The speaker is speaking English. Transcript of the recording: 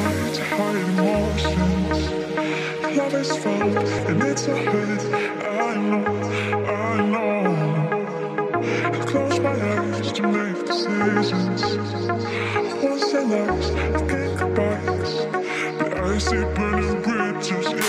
lie to hide emotions. Love is felt and it's a hurt. I know. I close my eyes to make decisions. I won't say lies, I think goodbyes, but I see burning bridges